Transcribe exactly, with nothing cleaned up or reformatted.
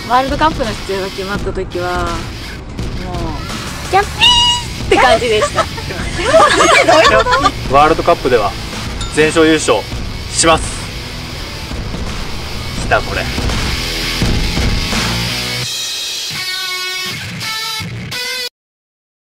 ワールドカップの出場が決まった時はもうキャッピーって感じでした。 ワールドカップでは全勝優勝します。きたこれ。